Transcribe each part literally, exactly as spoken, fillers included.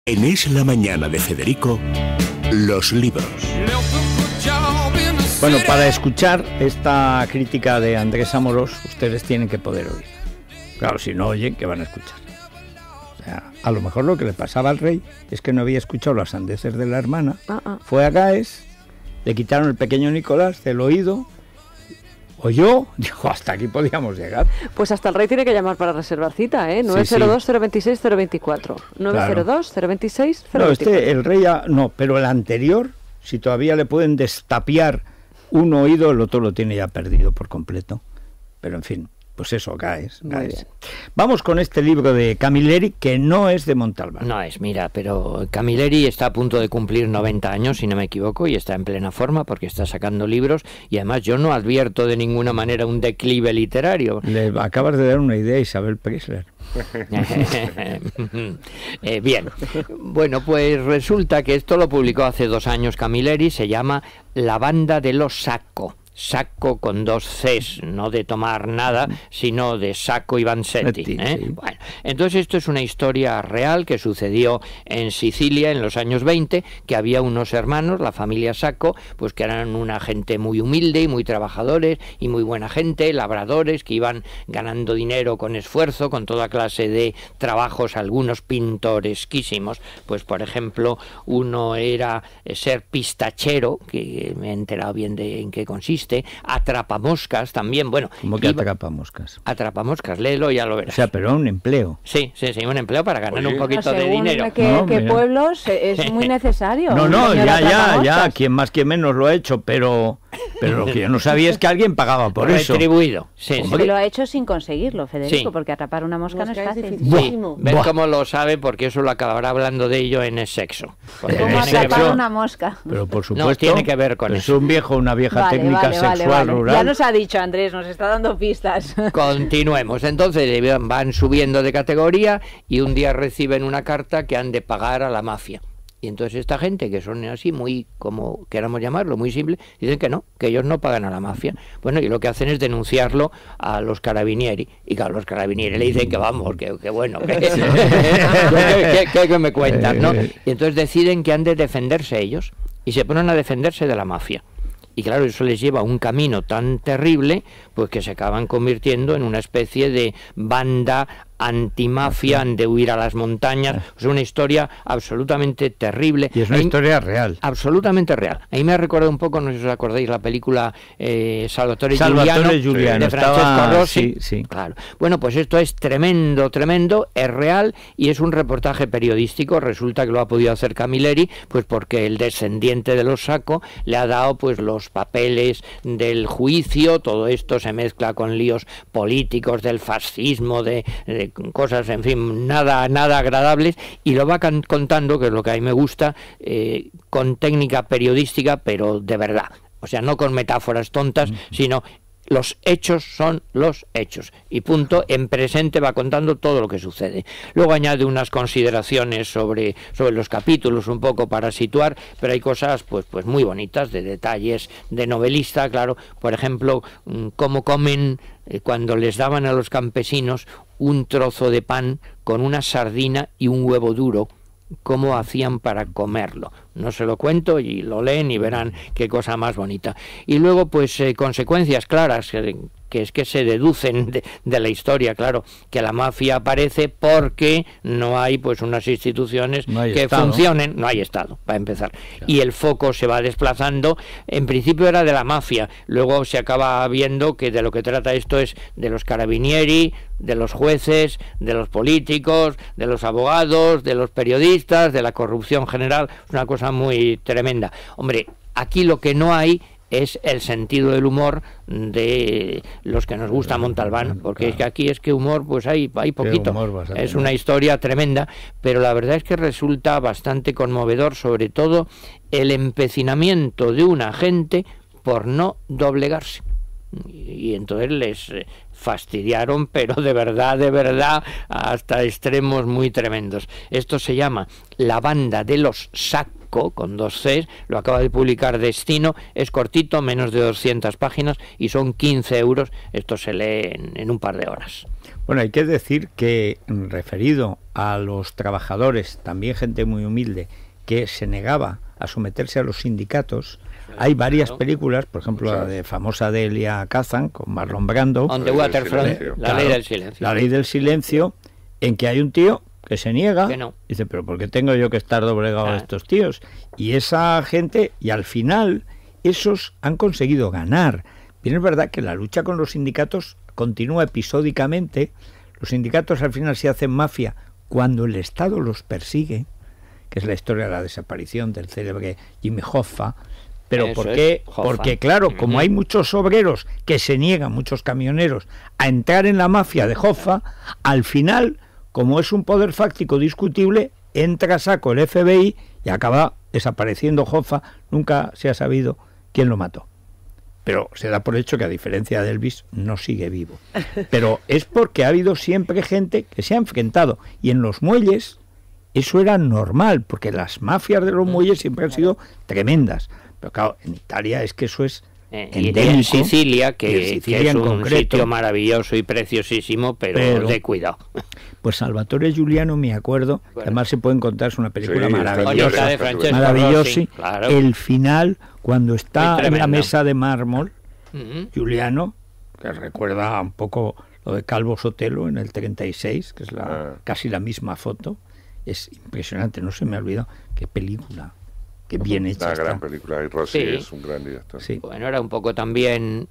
En Es la Mañana de Federico, los libros. Bueno, para escuchar esta crítica de Andrés Amorós, ustedes tienen que poder oír. Claro, si no oyen, ¿qué van a escuchar? O sea, a lo mejor lo que le pasaba al rey es que no había escuchado las sandeces de la hermana. Uh-uh. Fue a Gaes, le quitaron el pequeño Nicolás del oído, oyó, dijo, hasta aquí podíamos llegar. Pues hasta el rey tiene que llamar para reservar cita, ¿eh? nueve cero dos, cero veintiséis, cero veinticuatro. nueve cero dos, cero veintiséis, cero veinticuatro. No, este, el rey, ya, no, pero el anterior, si todavía le pueden destapiar un oído, el otro lo tiene ya perdido por completo. Pero en fin, pues eso, Gaes. Gaes. Vamos con este libro de Camilleri, que no es de Montalbán. No es, mira, pero Camilleri está a punto de cumplir noventa años, si no me equivoco, y está en plena forma porque está sacando libros, y además yo no advierto de ninguna manera un declive literario. Le acabas de dar una idea a Isabel Preisler. eh, bien, bueno, pues resulta que esto lo publicó hace dos años Camilleri, se llama La banda de los Sacco. Sacco con dos Cs, no de tomar nada, sino de Sacco y Vanzetti, ¿eh? Sí. Bueno, entonces esto es una historia real que sucedió en Sicilia en los años veinte, que había unos hermanos, la familia Sacco, pues que eran una gente muy humilde y muy trabajadores y muy buena gente, labradores que iban ganando dinero con esfuerzo, con toda clase de trabajos, algunos pintoresquísimos. Pues por ejemplo, uno era ser pistachero, que me he enterado bien de en qué consiste, atrapamoscas también, bueno. ¿Cómo que iba... atrapamoscas? Atrapamoscas, léelo y ya lo verás. O sea, pero un empleo. Sí, sí, sí, un empleo para ganar Oye, un poquito no, de dinero. Que, no, que pueblos es muy necesario. No, no, ya, ya, ya, quien más, quien menos lo ha hecho, pero, pero lo que yo no sabía es que alguien pagaba por eso. Retribuido, sí. Sí. Lo ha hecho sin conseguirlo, Federico, sí. Porque atrapar una mosca, mosca no es fácil. Sí. ¿Ves cómo lo sabe? Porque eso lo acabará hablando de ello en el sexo. ¿Cómo atrapar una mosca? Pero por supuesto. No, tiene que ver con eso. Es un viejo, una vieja vale, técnica vale, sexual vale, vale. rural. Ya nos ha dicho Andrés, nos está dando pistas. Continuemos. Entonces van subiendo de categoría y un día reciben una carta que han de pagar a la mafia. Y entonces esta gente, que son así muy, como queramos llamarlo, muy simple, dicen que no, que ellos no pagan a la mafia. Bueno, y lo que hacen es denunciarlo a los carabinieri. Y claro, los carabinieri le dicen que vamos, que, que bueno, que, que, que, que, que me cuentas, ¿no? Y entonces deciden que han de defenderse ellos y se ponen a defenderse de la mafia. Y claro, eso les lleva a un camino tan terrible, pues que se acaban convirtiendo en una especie de banda antimafia, han de huir a las montañas. Es una historia absolutamente terrible. Y es una Ahí, historia real. Absolutamente real. Ahí me ha recordado un poco, no sé si os acordáis, la película eh, Salvatore, Salvatore Giuliano, Giuliano, de Francesco estaba... Rossi. Sí, sí. Claro. Bueno, pues esto es tremendo, tremendo, es real y es un reportaje periodístico. Resulta que lo ha podido hacer Camilleri, pues porque el descendiente de los Sacco le ha dado pues los papeles del juicio. Todo esto se mezcla con líos políticos del fascismo, de, de cosas, en fin, nada nada agradables, y lo va can- contando, que es lo que a mí me gusta, eh, con técnica periodística, pero de verdad. O sea, no con metáforas tontas, sino los hechos son los hechos. Y punto, en presente va contando todo lo que sucede. Luego añade unas consideraciones sobre, sobre los capítulos, un poco para situar, pero hay cosas pues, pues muy bonitas, de detalles de novelista, claro. Por ejemplo, cómo comen eh, cuando les daban a los campesinos un trozo de pan con una sardina y un huevo duro, cómo hacían para comerlo. No se lo cuento y lo leen y verán qué cosa más bonita. Y luego pues eh, consecuencias claras, eh, que es que se deducen de, de la historia, claro, que la mafia aparece porque no hay pues unas instituciones no hay que estado. funcionen, no hay Estado, para empezar. Claro. Y el foco se va desplazando, en principio era de la mafia, luego se acaba viendo que de lo que trata esto es de los carabinieri, de los jueces, de los políticos, de los abogados, de los periodistas, de la corrupción general. Es una cosa muy tremenda. Hombre, aquí lo que no hay es el sentido del humor de los que nos gusta Montalbán, porque claro. Es que aquí es que humor pues hay, hay poquito, es una historia tremenda, pero la verdad es que resulta bastante conmovedor, sobre todo el empecinamiento de una gente por no doblegarse. Y entonces les fastidiaron, pero de verdad, de verdad, hasta extremos muy tremendos. Esto se llama La banda de los Sacco, Saco, con dos Cs, lo acaba de publicar Destino, es cortito, menos de doscientas páginas y son quince euros, esto se lee en, en un par de horas. Bueno, hay que decir que referido a los trabajadores, también gente muy humilde, que se negaba a someterse a los sindicatos, hay varias claro. películas, por ejemplo la de famosa de Elia Kazan con Marlon Brando, On the Waterfront, la claro, ley del silencio. La ley del silencio, en que hay un tío que se niega, que no. dice, pero ¿por qué tengo yo que estar doblegado ah. a estos tíos? Y esa gente, y al final, esos han conseguido ganar. Bien, es verdad que la lucha con los sindicatos continúa episódicamente, los sindicatos al final se hacen mafia cuando el Estado los persigue, que es la historia de la desaparición del célebre Jimmy Hoffa. Pero Eso ¿por qué? Hoffa. Porque claro, uh-huh. como hay muchos obreros que se niegan, muchos camioneros, a entrar en la mafia de Hoffa, al final, como es un poder fáctico discutible, entra a saco el F B I y acaba desapareciendo Hoffa. Nunca se ha sabido quién lo mató. Pero se da por hecho que, a diferencia de Elvis, no sigue vivo. Pero es porque ha habido siempre gente que se ha enfrentado. Y en los muelles eso era normal, porque las mafias de los muelles siempre han sido tremendas. Pero claro, en Italia es que eso es eh, y en Sicilia, que, en Sicilia que es un concreto, sitio maravilloso y preciosísimo, pero, pero de cuidado. Pues Salvatore Giuliano, me acuerdo, bueno. además se puede encontrar, es una película sí, maravillosa, de maravillosa, claro. el final, cuando está en la mesa de mármol, uh-huh. Giuliano, que recuerda un poco lo de Calvo Sotelo en el treinta y seis, que es la, ah. casi la misma foto, es impresionante, no se me ha olvidado, qué película. Que bien hecha una está. gran película, y Rossi sí. es un gran director. Sí. Bueno, era un poco también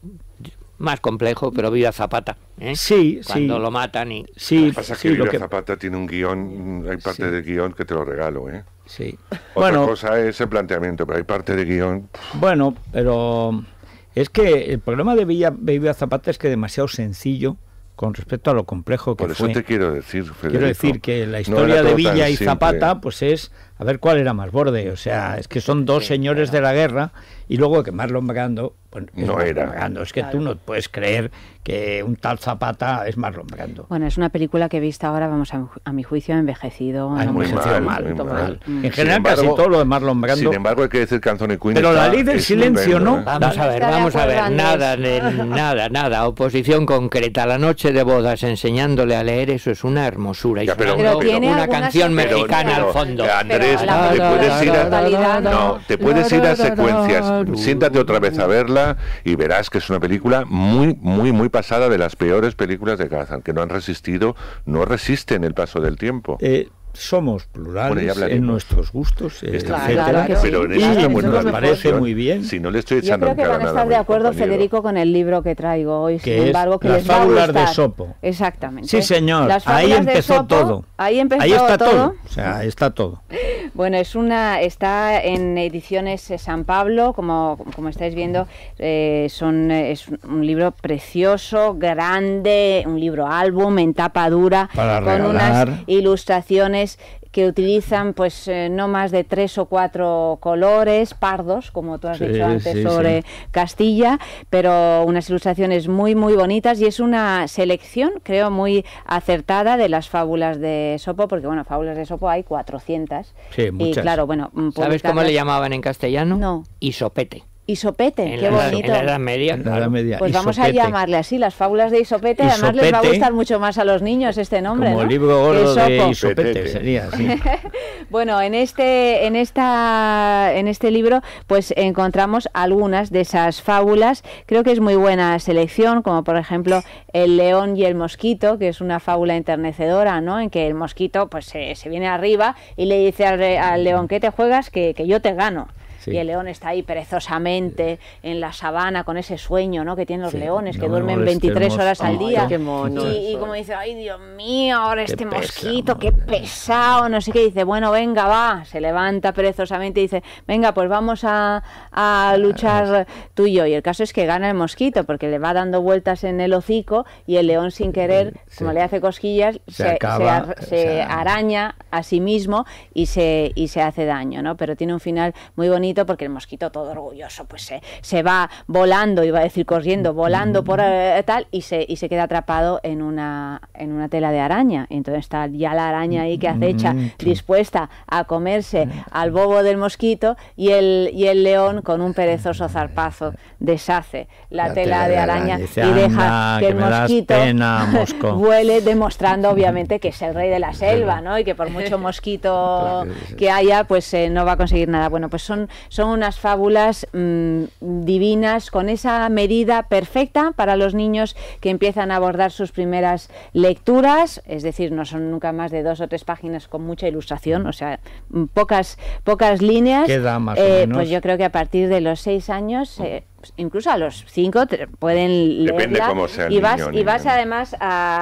más complejo, pero Viva Zapata, ¿eh? Sí, Cuando sí. lo matan y... Sí, lo que pasa es sí, que Viva que... Zapata tiene un guión, hay parte sí. del guión que te lo regalo, ¿eh? Sí. Otra bueno, cosa es el planteamiento, pero hay parte de guión... Bueno, pero es que el problema de Villa, Viva Zapata es que es demasiado sencillo con respecto a lo complejo que Por eso fue. te quiero decir, Federico. Quiero decir que la historia no de Villa y simple. Zapata, pues es a ver cuál era más borde. O sea, es que son dos sí, señores claro. de la guerra, y luego que Marlon Brando, bueno, es no Marlon era. Brando. Es que claro. tú no puedes creer que un tal Zapata es Marlon Brando. Bueno, es una película que he visto ahora, vamos, a, a mi juicio, ha envejecido. Ha envejecido mal, mal, muy mal. mal. Mm. En general, embargo, casi todo lo de Marlon Brando. Sin embargo, hay que decir que Anthony Quinn Pero está, la ley del silencio, tremendo, ¿no? ¿eh? Vamos a ver, vamos a ver, nada, de, nada, nada, oposición concreta. La noche de bodas enseñándole a leer, eso es una hermosura. Ya, y pero, pero pero, una canción pero, mexicana pero, al fondo. Andrés, la, te la, puedes ir a, la, no, te puedes ir a secuencias. Siéntate otra vez a verla y verás que es una película muy, muy, muy pasada, de las peores películas de Kazan, que no han resistido, no resisten el paso del tiempo. Eh, somos plurales bueno, en nuestros gustos, eh, Está, etcétera, claro que sí. Pero en eso y está nos bueno, parece muy bien. Si no le estoy Yo echando creo que en cara van a nada, estar de mi acuerdo, compañero. Federico, con el libro que traigo hoy, Que sin embargo, es que Las les va a fábulas gustar. de Sopo. Exactamente. Sí, señor. Las Ahí fábulas de empezó Sopo, todo. Ahí empezó Ahí está todo. todo. O sea, ahí está todo. Bueno, es una, está en ediciones San Pablo, como, como estáis viendo, eh, son, es un libro precioso, grande, un libro álbum en tapa dura, Para con regalar. unas ilustraciones que utilizan pues eh, no más de tres o cuatro colores pardos, como tú has Sí, dicho antes, sí, sobre sí. Castilla, pero unas ilustraciones muy muy bonitas, y es una selección, creo, muy acertada de las fábulas de Sopo, porque bueno, fábulas de Sopo hay cuatrocientas. Sí, muchas. Y claro, bueno, ¿Sabes cómo le llamaban en castellano? No. Isopete. Isopete, En qué la, bonito. en la Edad Media. En la Edad claro. Media. Pues vamos Isopete. a llamarle así, las fábulas de Isopete. Además les va a Isopete, gustar mucho más a los niños este nombre, Como ¿no? el libro gordo de Esopo. Isopete sería así. Bueno, en este, en esta, en este libro, pues encontramos algunas de esas fábulas. Creo que es muy buena selección, como por ejemplo El león y el mosquito, que es una fábula enternecedora, ¿no? En que el mosquito, pues se, se viene arriba y le dice al, al león: ¿qué te juegas? Que, que yo te gano. Sí. Y el león está ahí perezosamente en la sabana con ese sueño, ¿no?, que tienen los sí, leones, que no duermen veintitrés horas al día. Ay, qué mono. Y, y como dice, ay, Dios mío, ahora qué este pesa, mosquito, madre. qué pesado, no sé qué. Dice, bueno, venga, va. Se levanta perezosamente y dice, venga, pues vamos a, a luchar tú y yo. Y el caso es que gana el mosquito, porque le va dando vueltas en el hocico, y el león, sin querer, sí. como le hace cosquillas, se, se, acaba, se, se o sea... araña a sí mismo y se, y se hace daño, ¿no? Pero tiene un final muy bonito. bonito porque el mosquito todo orgulloso pues se, se va volando, iba a decir corriendo, volando por eh, tal y se, y se queda atrapado en una, en una tela de araña. Y entonces está ya la araña ahí que acecha, dispuesta a comerse al bobo del mosquito, y el, y el león con un perezoso zarpazo deshace la, la tela, tela de araña, de araña. Y, y deja que, que el mosquito pena, vuele, demostrando obviamente que es el rey de la selva, ¿no? Y que por mucho mosquito que haya, pues eh, no va a conseguir nada. Bueno, pues son, son unas fábulas mmm, divinas, con esa medida perfecta para los niños que empiezan a abordar sus primeras lecturas, es decir, no son nunca más de dos o tres páginas con mucha ilustración, o sea, pocas, pocas líneas. Queda más eh, o menos. Pues yo creo que a partir de los seis años... Eh, incluso a los cinco te pueden leerla. Depende cómo sea el y vas niño, y vas niño. además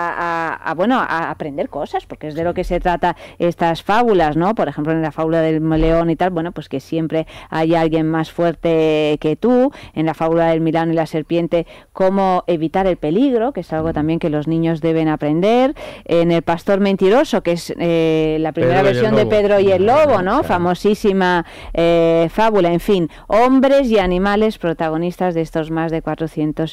a, a, a bueno a aprender cosas, porque es de lo que se trata estas fábulas, ¿no? Por ejemplo, en la fábula del león y tal, bueno, pues que siempre hay alguien más fuerte que tú. En la fábula del Milán y la serpiente, cómo evitar el peligro, que es algo también que los niños deben aprender. En el pastor mentiroso, que es eh, la primera Pedro versión de Pedro y el lobo, ¿no? Claro. Famosísima eh, fábula. En fin, hombres y animales protagonistas de estos más de cuatrocientos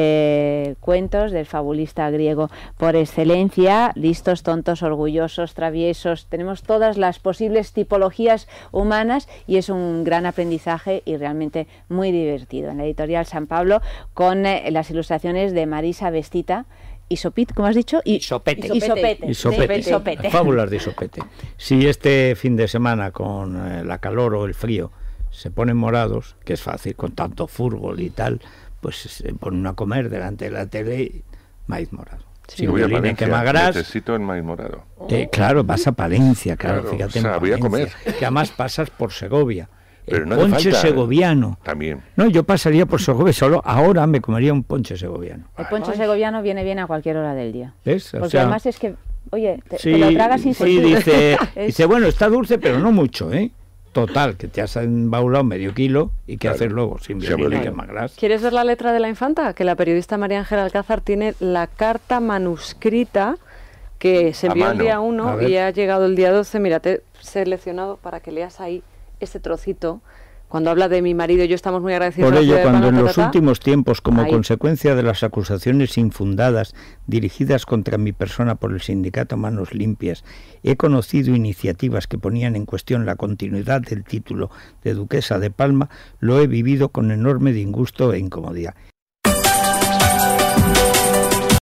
eh, cuentos del fabulista griego por excelencia. Listos, tontos, orgullosos, traviesos, tenemos todas las posibles tipologías humanas, y es un gran aprendizaje y realmente muy divertido. En la editorial San Pablo, con eh, las ilustraciones de Marisa Vestita. Isopit, ¿cómo has dicho? I Isopete. Isopete. Isopete. Isopete. Fábulas de Isopete. Si este fin de semana, con eh, la calor o el frío, se ponen morados, que es fácil con tanto fútbol y tal, pues se ponen a comer delante de la tele maíz morado. Sí, voy a Palencia, necesito el maíz morado. Eh, claro, vas a Palencia, claro, claro, fíjate. O sea, voy a comer. Que además pasas por Segovia. Pero el no ponche falta, segoviano. También. No, yo pasaría por Segovia, solo ahora me comería un ponche segoviano. El ponche Ay. segoviano viene bien a cualquier hora del día. ¿Ves? O Porque sea, además es que, oye, te, sí, te lo tragas sin sí, sentir. dice, es... dice, bueno, está dulce, pero no mucho, ¿eh? Total, que te has embaulado medio kilo y qué claro. hacer luego, sin Sí, violín, claro. que más grasa. ¿Quieres ver la letra de la infanta? Que la periodista María Ángela Alcázar tiene la carta manuscrita que se envió el día uno y ha llegado el día doce. Mira, te he seleccionado para que leas ahí ese trocito. Cuando habla de mi marido, yo estamos muy agradecidos. Por ello, a cuando en ta, ta, los ta, últimos tiempos, como ahí. consecuencia de las acusaciones infundadas dirigidas contra mi persona por el sindicato Manos Limpias, he conocido iniciativas que ponían en cuestión la continuidad del título de Duquesa de Palma, lo he vivido con enorme disgusto e incomodidad.